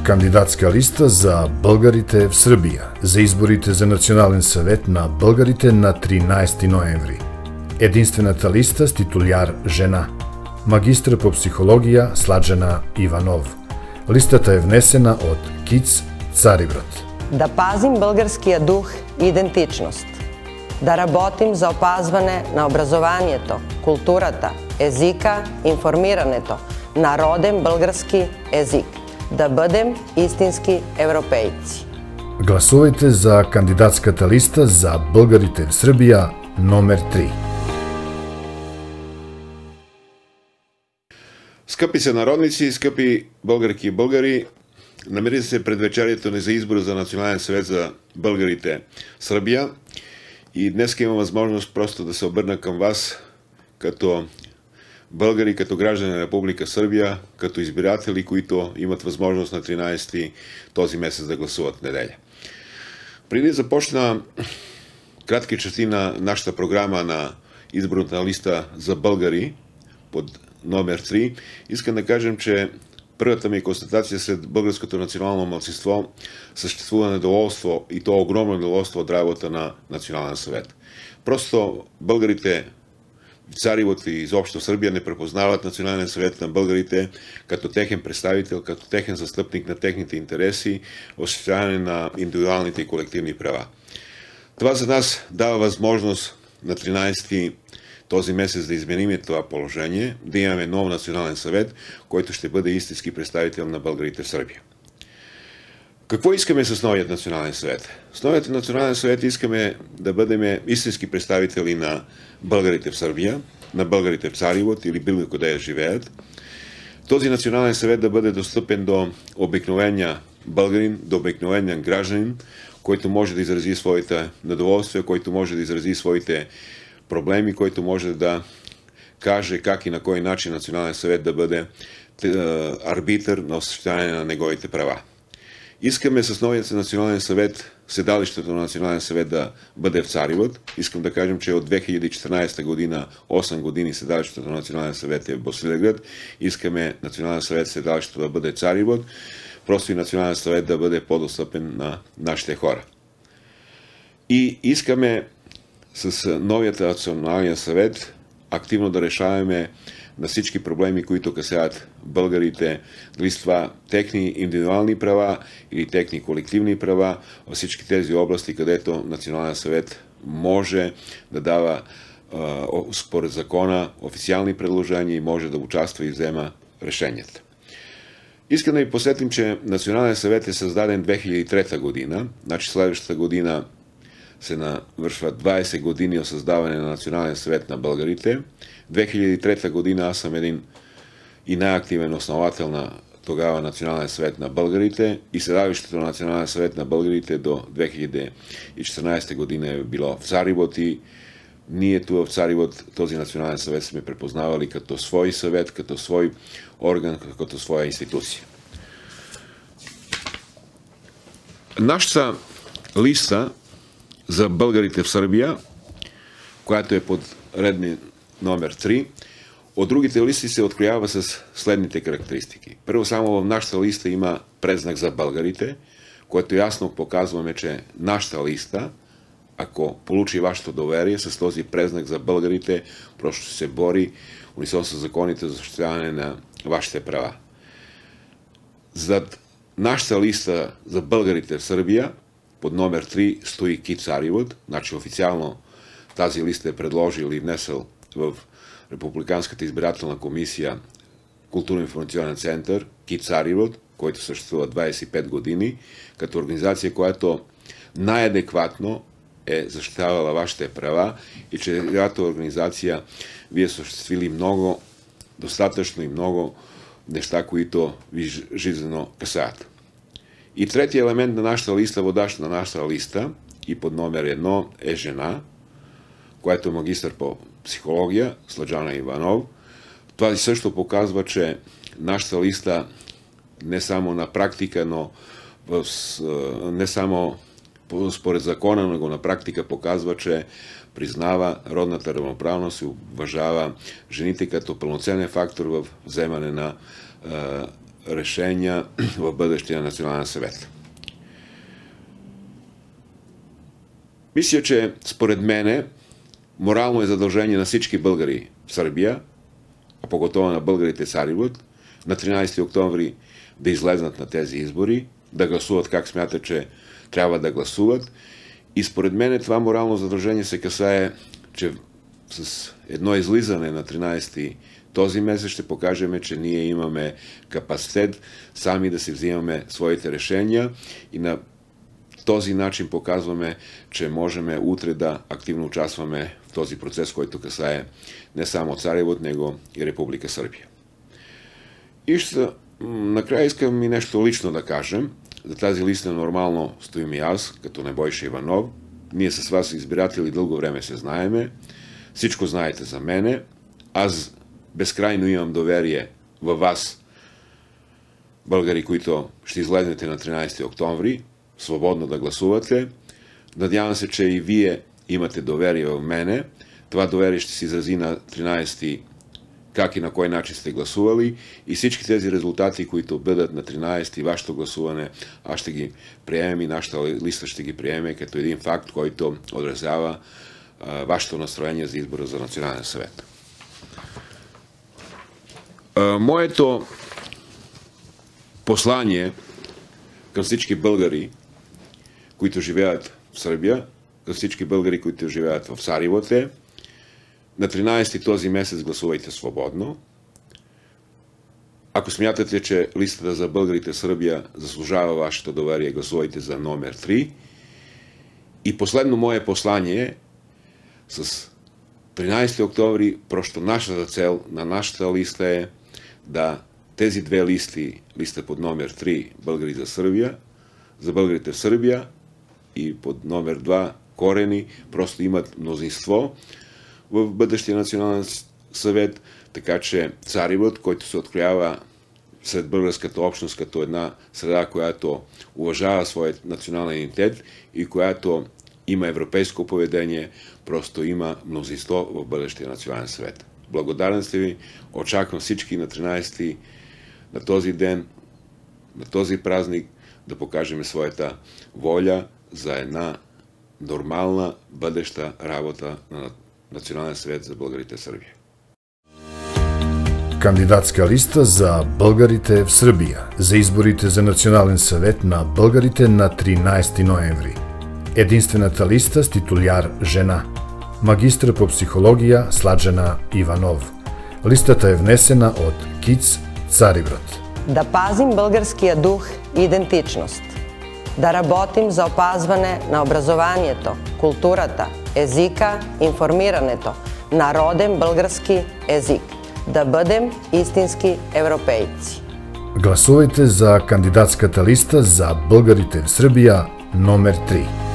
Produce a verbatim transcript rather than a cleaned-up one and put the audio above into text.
Кандидатска листа за българите в Србија за изборите за Национален съвет на българите на тринадесети ноември. Единствената листа с титуляр жена. Магистър по психология Сладжана Иванов. Листата е внесена от КИЦ Цариброд. Да пазим българския дух и идентичност. Да работим за опазване на образованието, културата, езика, информирането на роден български език. Да бъдем истински европейци. Гласувайте за кандидатската листа за българите в Србия номер три. Скъпи сънародници, скъпи българки и българи, намерите се предвечерието ни за избор за Национален съвет за българите в Србия и днес има възможност просто да се обърна към вас като българи, като граждани на Република Сърбия, като избиратели, които имат възможност на тринадесети този месец да гласуват в неделя. Преди да започна кратки части на нашата програма на изборната листа за българи под номер три, искам да кажем, че първата ми констатация след българското национално малцинство съществува недоволство, и то огромно недоволство от работа на Национален съвет. Просто българите в Цариброд и изобщо в Сърбия не препознават Национален съвет на българите като техен представител, като техен застъпник на техните интереси, осъществяване на индивидуалните и колективни права. Това за нас дава възможност на тринадесети този месец да изменим това положение, да имаме нов Национален съвет, който ще бъде истински представител на българите в Сърбия. Какво искаме с новият Национален съвет? С новият Национален съвет искаме да бъдем истински представители на българите в Сърбия, на българите в Цариброд или било къде живеят. Този Национален съвет да бъде достъпен до обикновения българин, до обикновения гражданин, който може да изрази своите недоволствия, който може да изрази своите проблеми, който може да каже как и на кой начин Национален съвет да бъде арбитър на осъществяване на неговите права. Искаме с новият Национален съвет, седалището на Национален съвет да бъде в Цариброд. Искам да кажем, че от две хиляди и четиринадесета година, осем години седалището на Национален съвет е в Босилеград. Искаме Национален съвет седалището да бъде в Цариброд, просто и Национален съвет да бъде по-достъпен на нашите хора. И искаме с новият Национален съвет активно да решаваме на всички проблеми, които касаят българите, дали с това техни индивидуални права или техни колективни права, във всички тези области, където Национален съвет може да дава според закона официални предложения и може да участва и взема решенията. Искам да ви посетим, че Национален съвет е създаден две хиляди и трета година, значи следващата година се навършва двадесет години от създаване на Национален съвет на българите. две хиляди и трета година аз съм един и най-активен основател на тогава Национален съвет на българите и седалището на Национален съвет на българите до две хиляди и четиринадесета година е било в Цариброд и ние тук в Цариброд този Национален съвет сме препознавали като свой съвет, като свой орган, като своя институция. Нашата листа за българите в Сърбия, която е под редни номер три, от другите листи се откроява с следните характеристики. Първо, само в нашата листа има презнак за българите, което ясно показваме, че нашата листа, ако получи вашето доверие с този презнак за българите, просто ще се бори унисон с законите за осъществяване на вашите права. Зад нашата листа за българите в Сърбия под номер три стои КИЦ Цариброд, значи официално тази листа е предложил и внесъл в Републиканската избирателна комисия Културно-информационен център КИЦ Цариброд, който съществува двадесет и пет години, като организация, която най-адекватно е защитавала вашите права и че тази организация вие са осъществили много, достатъчно и много неща, които ви жизнено касаят. И третия елемент на нашата листа, водащ на нашата листа и под номер едно е жена, която е магистър по психология, Сладжана Иванов. Това също показва, че нашата листа не само на практика, но в, не само според закона, но го на практика показва, че признава родната равноправност и уважава жените като пълноценен фактор в вземане на решения в бъдещия национален съвет. Мисля, че според мене морално е задължение на всички българи в Сърбия, а по-готово на българите в Царивод, на тринайсети октомври да излезнат на тези избори, да гласуват как смятат, че трябва да гласуват. И според мен това морално задължение се касае, че с едно излизане на тринайсети този месец ще покажем, че ние имаме капацитет сами да си взимаме своите решения и на този начин показваме, че можем утре да активно участваме в този процес, който касае не само Царивод, него и Република Сърбия. И ще, накрая искам и нещо лично да кажем. За тази листа нормално стоим и аз, като Небойша Иванов. Ние с вас избиратели дълго време се знаеме. Всичко знаете за мене. Аз безкрайно имам доверие във вас, българи, които ще излезнете на тринайсети октомври, свободно да гласувате. Надявам се, че и вие имате доверие в мене. Това доверие ще се изрази на тринайсети как и на кой начин сте гласували и всички тези резултати, които бъдат на тринайсети вашето гласуване, аз ще ги приемем и нашата листа ще ги приеме като един факт, който отразява а, вашето настроение за избора за Национален съвет. А, моето послание към всички българи, които живеят в Сърбия, към всички българи, които живеят в Царивод е: на тринайсети този месец гласувайте свободно. Ако смятате, че листата за българите в Сърбия заслужава вашето доверие, гласувайте за номер три. И последно мое послание с тринайсети октомври, просто нашата цел на нашата листа е да тези две листи, листа под номер три българи за Сърбия, за българите в Сърбия и под номер два корени, просто имат мнозинство в бъдещия национален съвет, така че Царивод, който се откроява сред българската общност като една среда, която уважава своят национален идентитет и която има европейско поведение, просто има мнозинство в бъдещия национален съвет. Благодарен сте ви, очаквам всички на тринайсети на този ден, на този празник да покажем своята воля за една нормална бъдеща работа на Национален съвет за българите в Сърбия. Кандидатска листа за българите в Сърбия за изборите за Национален съвет на българите на тринайсети ноември. Единствената листа с титуляр жена. Магистър по психология Сладжана Иванов. Листата е внесена от КИЦ Царивод. Да пазим българския дух и идентичност. Да работим за опазване на образованието, културата, езика, информирането, народен български език. Да бъдем истински европейци. Гласувайте за кандидатската листа за българите в Сърбия номер три.